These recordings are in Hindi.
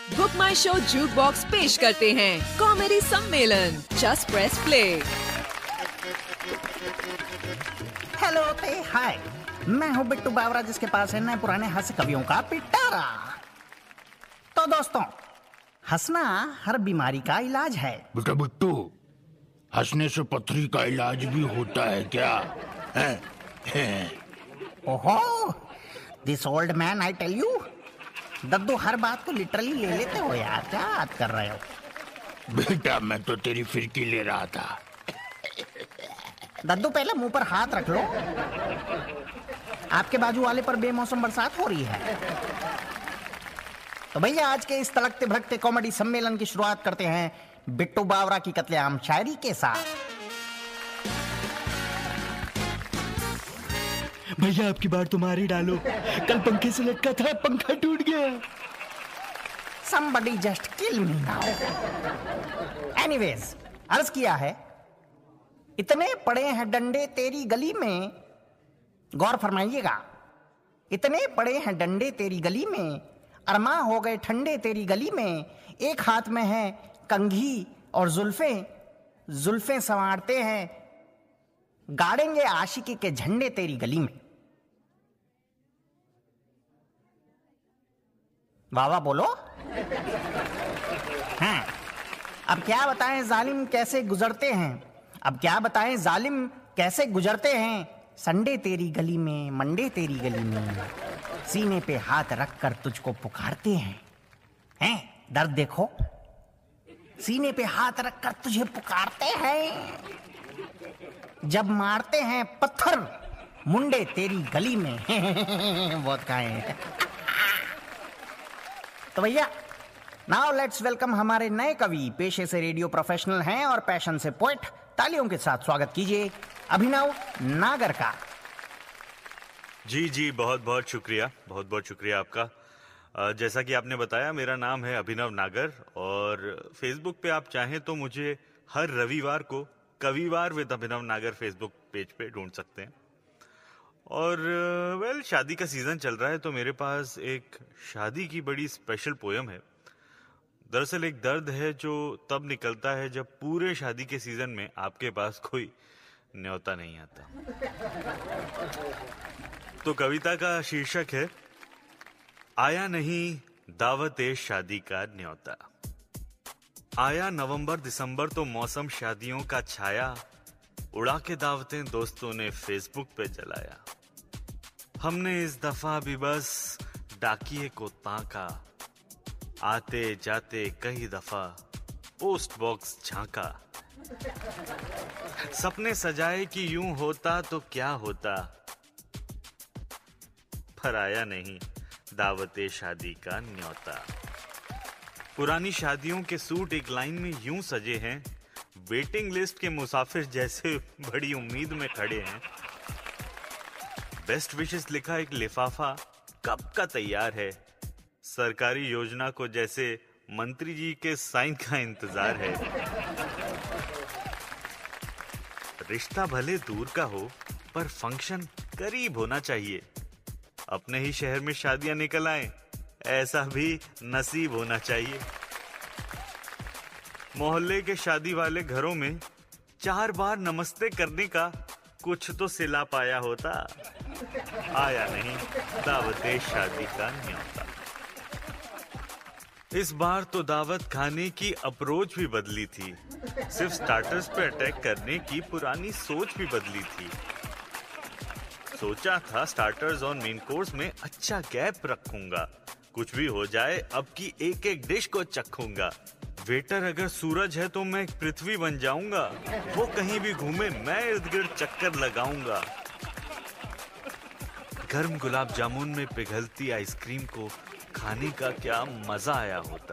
Book my show juke box पेश करते हैं कॉमेडी सम्मेलन जस्ट प्रेस प्ले। हेलो पे हाय, मैं हूँ बिट्टू बावरा, जिसके पास है नए पुराने हास्य कवियों का पिटारा। तो दोस्तों, हंसना हर बीमारी का इलाज है। बेटा बिट्टू, हंसने से पथरी का इलाज भी होता है क्या? ओहो, this old man, I tell you. दद्दू, हर बात को लिटरली ले लेते हो यार, क्या बात कर रहे हो? बेटा मैं तो तेरी फिरकी ले रहा था। दद्दू, पहले मुंह पर हाथ रख लो। आपके बाजू वाले पर बेमौसम बरसात हो रही है। तो भैया, आज के इस तड़कते भड़कते कॉमेडी सम्मेलन की शुरुआत करते हैं बिट्टू बावरा की कत्लेआम शायरी के साथ। भैया आपकी बात तो मार ही डालो, कल पंखे से लटका था, पंखा टूट गया। Somebody just kill me now. Anyways, अर्ज किया है, इतने पड़े हैं डंडे तेरी गली में, गौर फरमाइएगा, इतने पड़े हैं डंडे तेरी गली में, अरमा हो गए ठंडे तेरी गली में, एक हाथ में है कंघी और जुल्फें संवारते हैं, गाड़ेंगे आशिकी के झंडे तेरी गली में। वाह वाह बोलो। हाँ, अब क्या बताएं जालिम कैसे गुजरते हैं, अब क्या बताएं जालिम कैसे गुजरते हैं, संडे तेरी गली में, मंडे तेरी गली में, सीने पे हाथ रखकर तुझको पुकारते हैं, दर्द देखो, सीने पे हाथ रखकर तुझे पुकारते हैं, जब मारते हैं पत्थर मुंडे तेरी गली में। बहुत खाए। तो भैया, नाउ लेट्स वेलकम हमारे नए कवि, पेशे से रेडियो प्रोफेशनल हैं और पैशन से पोएट। तालियों के साथ स्वागत कीजिए अभिनव नागर का। जी, बहुत बहुत शुक्रिया, बहुत बहुत शुक्रिया आपका। जैसा कि आपने बताया, मेरा नाम है अभिनव नागर और फेसबुक पे आप चाहें तो मुझे हर रविवार को कविवार विद अभिनव नागर फेसबुक पेज पे ढूंढ सकते हैं। और शादी का सीजन चल रहा है, तो मेरे पास एक शादी की बड़ी स्पेशल पोयम है। दरअसल एक दर्द है जो तब निकलता है जब पूरे शादी के सीजन में आपके पास कोई न्योता नहीं आता। तो कविता का शीर्षक है, आया नहीं दावते शादी का न्योता। आया नवंबर दिसंबर तो मौसम शादियों का छाया, उड़ा के दावतें दोस्तों ने फेसबुक पे जलाया। हमने इस दफा भी बस डाकिये को ताका, आते जाते कई दफा पोस्ट बॉक्स झांका। सपने सजाए कि यूं होता तो क्या होता, पर आया नहीं दावते शादी का न्योता। पुरानी शादियों के सूट एक लाइन में यूं सजे हैं, वेटिंग लिस्ट के मुसाफिर जैसे बड़ी उम्मीद में खड़े हैं। बेस्ट विशेस लिखा एक लिफाफा कब का तैयार है, सरकारी योजना को जैसे मंत्री जी के साइन का इंतजार है। रिश्ता भले दूर का हो पर फंक्शन करीब होना चाहिए, अपने ही शहर में शादियां निकल आए ऐसा भी नसीब होना चाहिए। मोहल्ले के शादी वाले घरों में 4 बार नमस्ते करने का कुछ तो सिला पाया होता, आया नहीं दावते शादी का न्योता। इस बार तो दावत खाने की अप्रोच भी बदली थी, सिर्फ स्टार्टर्स पे अटैक करने की पुरानी सोच भी बदली थी। सोचा था स्टार्टर्स और मेन कोर्स में अच्छा गैप रखूंगा, कुछ भी हो जाए अब की एक एक डिश को चखूंगा। वेटर अगर सूरज है तो मैं पृथ्वी बन जाऊंगा, वो कहीं भी घूमे मैं इर्द गिर्द चक्कर लगाऊंगा। गर्म गुलाब जामुन में पिघलती आइसक्रीम को खाने का क्या मजा आया होता,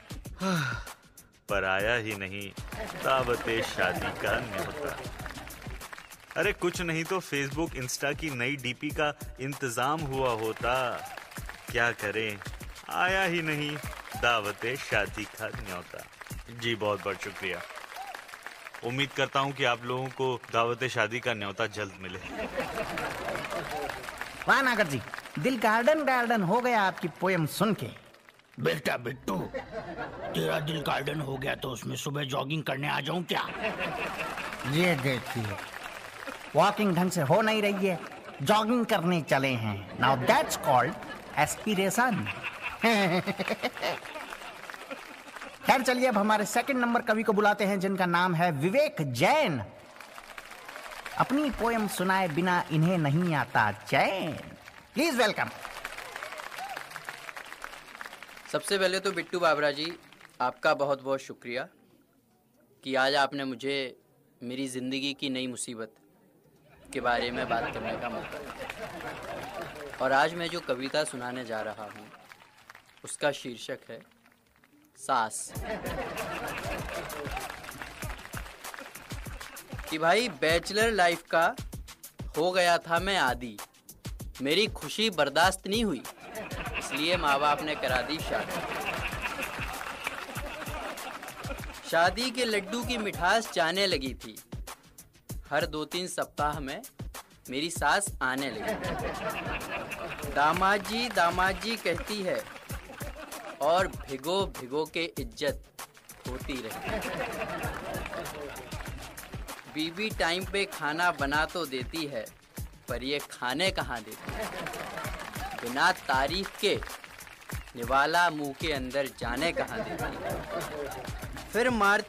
पर आया ही नहीं दावते शादी का न्योता। अरे कुछ नहीं तो फेसबुक इंस्टा की नई डीपी का इंतजाम हुआ होता, क्या करें आया ही नहीं दावते शादी का न्योता। जी बहुत बहुत शुक्रिया, उम्मीद करता हूँ कि आप लोगों को दावते शादी का न्योता जल्द मिले। वाह नागर जी, दिल गार्डन गार्डन हो गया आपकी पोयम सुन के। बेटा बिट्टू, तेरा दिल गार्डन हो गया तो उसमें सुबह जॉगिंग करने आ जाऊं क्या? ये देखिए, वॉकिंग ढंग से हो नहीं रही है, जॉगिंग करने चले हैं। Now that's called aspiration. खैर चलिए, अब हमारे सेकंड नंबर कवि को बुलाते हैं, जिनका नाम है विवेक जैन। अपनी पोयम सुनाए बिना इन्हें नहीं आता चैन। Please welcome. सबसे पहले तो बिट्टू बाबरा जी, आपका बहुत बहुत शुक्रिया कि आज आपने मुझे मेरी ज़िंदगी की नई मुसीबत के बारे में बात करने का मौका दिया। और आज मैं जो कविता सुनाने जा रहा हूँ उसका शीर्षक है सास। कि भाई बैचलर लाइफ का हो गया था मैं आदी, मेरी खुशी बर्दाश्त नहीं हुई, इसलिए माँ बाप ने करा दी शादी। शादी के लड्डू की मिठास जाने लगी थी, हर 2-3 सप्ताह में मेरी सास आने लगी। दामाद जी कहती है और भिगो भिगो के इज्जत होती रही। बीबी टाइम पे खाना बना तो देती है, पर ये खाने कहाँ देती है। बिना तारीफ के निवाला मुंह के अंदर जाने कहाँ देती है। फिर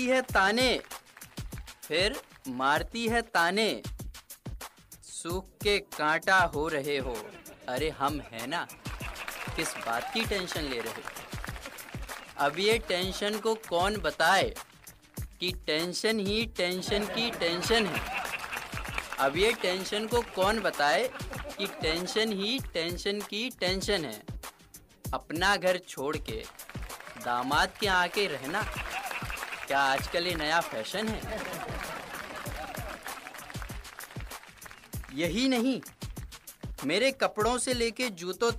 मारती है ताने, सूख के कांटा हो रहे हो, अरे हम है ना, किस बात की टेंशन ले रहे हो। अब ये टेंशन को कौन बताए कि टेंशन ही टेंशन की टेंशन है। अब ये टेंशन को कौन बताए कि टेंशन ही टेंशन की टेंशन है। अपना घर छोड़ के दामाद के आके रहना, क्या आजकल ये नया फैशन है। यही नहीं, मेरे कपड़ों से लेके जूतों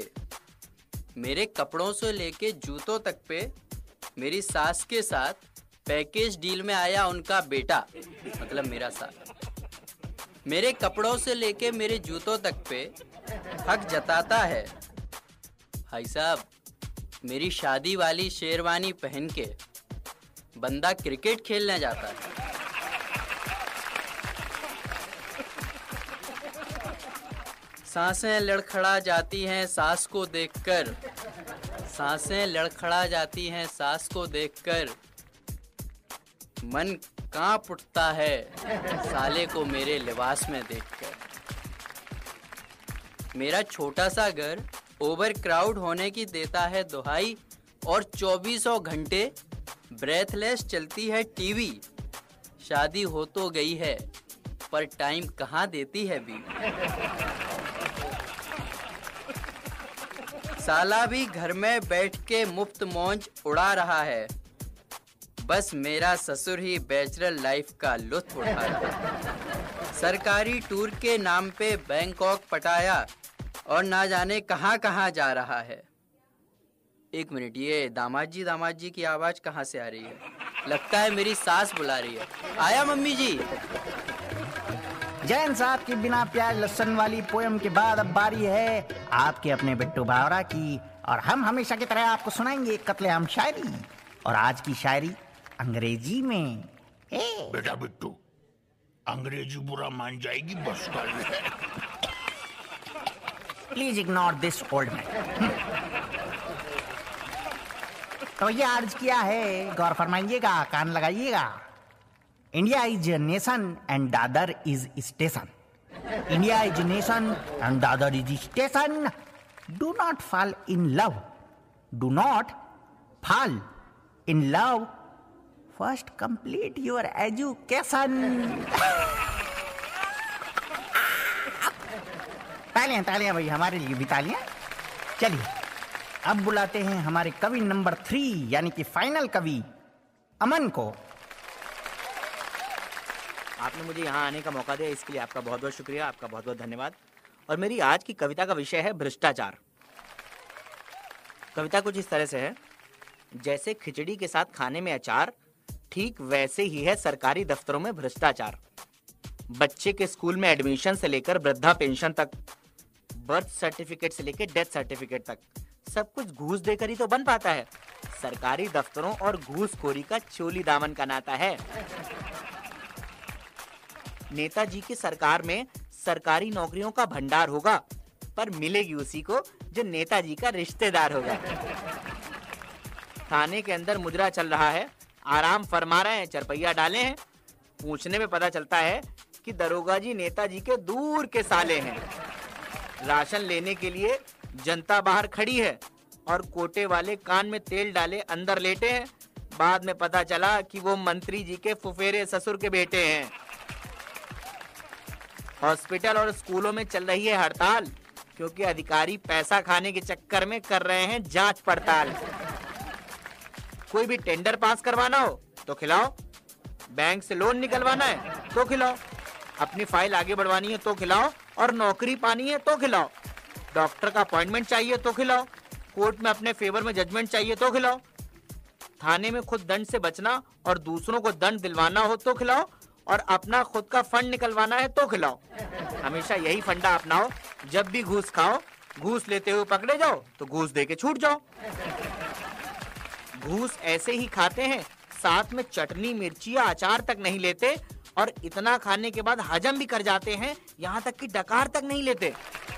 तक पे मेरी सास के साथ पैकेज डील में आया उनका बेटा, मतलब मेरा सास। मेरे कपड़ों से लेके मेरे जूतों तक पे हक जताता है। भाई साहब, मेरी शादी वाली शेरवानी पहन के बंदा क्रिकेट खेलने जाता है। सांसें लड़खड़ा जाती हैं सास को देखकर, मन कांप उठता है साले को मेरे लिबास में देखकर। मेरा छोटा सा घर ओवर क्राउड होने की देता है दुहाई, और 2400 घंटे ब्रेथलेस चलती है टीवी। शादी हो तो गई है, पर टाइम कहाँ देती है बीवी। साला भी घर में बैठ के मुफ्त मौज उड़ा रहा है, बस मेरा ससुर ही बैचलर लाइफ का लुत्फ उठा रहा है। सरकारी टूर के नाम पे बैंकॉक पटाया और ना जाने कहाँ कहाँ जा रहा है। एक मिनट, ये दामाद जी की आवाज कहाँ से आ रही है? लगता है मेरी सास बुला रही है। आया मम्मी जी। जैन साहब की बिना प्याज लहसुन वाली पोयम के बाद अब बारी है आपके अपने बिट्टू बावरा की, और हम हमेशा की तरह आपको सुनाएंगे कत्लेआम शायरी। और आज की शायरी अंग्रेजी में। बेटा बिट्टू, अंग्रेजी बुरा मान जाएगी, बस कर ले। Please ignore this old man. तो ये अर्ज किया है, गौर फरमाइएगा, कान लगाइएगा। India is nation and Dadar is station. India is nation and Dadar is station. Do not fall in love, do not fall in love, first complete your education. तालियां भाई, हमारे लिए भी तालियां। चलिए अब बुलाते हैं हमारे कवि नंबर 3 यानी कि फाइनल कवि अमन को। आपने मुझे यहाँ आने का मौका दिया, इसके लिए आपका बहुत बहुत शुक्रिया, आपका बहुत बहुत धन्यवाद। और मेरी आज की कविता का विषय है भ्रष्टाचार। कविता कुछ इस तरह से है, जैसे खिचड़ी के साथ खाने में अचार, ठीक वैसे ही है सरकारी दफ्तरों में भ्रष्टाचार। बच्चे के स्कूल में एडमिशन से लेकर वृद्धा पेंशन तक, बर्थ सर्टिफिकेट से लेकर डेथ सर्टिफिकेट तक, सब कुछ घूस देकर ही तो बन पाता है। सरकारी दफ्तरों और घूसखोरी का चोली दामन का नाता है। नेताजी की सरकार में सरकारी नौकरियों का भंडार होगा, पर मिलेगी उसी को जो नेताजी का रिश्तेदार होगा। थाने के अंदर मुजरा चल रहा है, आराम फरमा रहे हैं, चरपैया डाले हैं। पूछने में पता चलता है कि दरोगा जी नेताजी के दूर के साले हैं। राशन लेने के लिए जनता बाहर खड़ी है और कोटे वाले कान में तेल डाले अंदर लेटे हैं। बाद में पता चला कि वो मंत्री जी के फुफेरे ससुर के बेटे हैं। हॉस्पिटल और स्कूलों में चल रही है हड़ताल, क्योंकि अधिकारी पैसा खाने के चक्कर में कर रहे हैं जांच पड़ताल। कोई भी टेंडर पास करवाना हो तो खिलाओ, बैंक से लोन निकलवाना है तो खिलाओ, अपनी फाइल आगे बढ़वानी है तो खिलाओ, और नौकरी पानी है तो खिलाओ, डॉक्टर का अपॉइंटमेंट चाहिए तो खिलाओ, कोर्ट में अपने फेवर में जजमेंट चाहिए तो खिलाओ, थाने में खुद दंड से बचना और दूसरों को दंड दिलवाना हो तो खिलाओ, और अपना खुद का फंड निकलवाना है तो खिलाओ। हमेशा यही फंडा अपनाओ, जब भी घूस खाओ, घूस लेते हुए पकड़े जाओ तो घूस दे के छूट जाओ। घूस ऐसे ही खाते हैं, साथ में चटनी मिर्ची या अचार तक नहीं लेते, और इतना खाने के बाद हजम भी कर जाते हैं, यहाँ तक कि डकार तक नहीं लेते।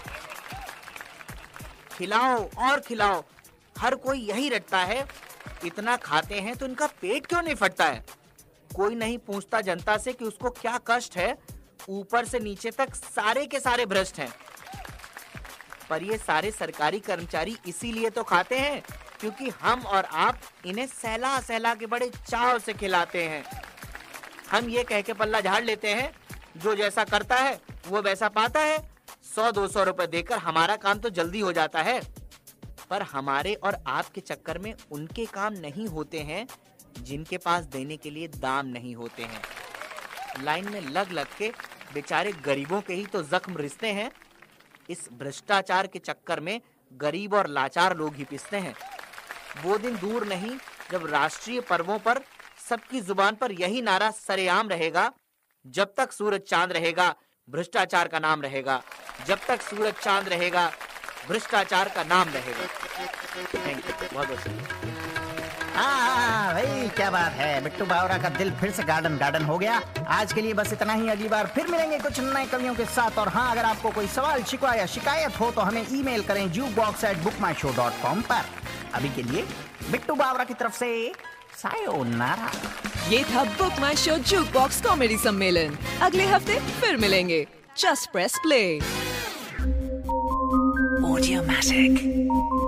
खिलाओ और खिलाओ, हर कोई यही रटता है। इतना खाते हैं तो इनका पेट क्यों नहीं फटता है? कोई नहीं पूछता जनता से कि उसको क्या कष्ट है। ऊपर से नीचे तक सारे के सारे भ्रष्ट हैं। पर ये सारे सरकारी कर्मचारी इसीलिए तो खाते हैं क्योंकि हम और आप इन्हें सहला सहला के बड़े चाव से खिलाते हैं। हम ये कह के पल्ला झाड़ लेते हैं, जो जैसा करता है वो वैसा पाता है। 100-200 रुपए देकर हमारा काम तो जल्दी हो जाता है, पर हमारे और आपके चक्कर में उनके काम नहीं होते हैं जिनके पास देने के लिए दाम नहीं होते हैं। लाइन में लग लग के बेचारे गरीबों के ही तो जख्म रिसते हैं। इस भ्रष्टाचार के चक्कर में गरीब और लाचार लोग ही पिसते हैं। वो दिन दूर नहीं जब राष्ट्रीय पर्वों पर सबकी जुबान पर यही नारा सरेआम रहेगा, जब तक सूरज चांद रहेगा भ्रष्टाचार का नाम रहेगा। जब तक सूरज चांद रहेगा भ्रष्टाचार का नाम रहेगा। थैंक यू, बहुत बहुत शुक्रिया। हाँ भाई, क्या बात है, बिट्टू बावरा का दिल फिर से गार्डन गार्डन हो गया। आज के लिए बस इतना ही, अगली बार फिर मिलेंगे कुछ नए कवियों के साथ। और हाँ, अगर आपको कोई सवाल, शिकवा या शिकायत हो तो हमें ईमेल करें jukebox@bookmyshow.com पर। अभी के लिए बिट्टू बावरा की तरफ से सायोनारा। ये था book my show juke box comedy सम्मेलन। अगले हफ्ते फिर मिलेंगे। Just press play. Audiomatic.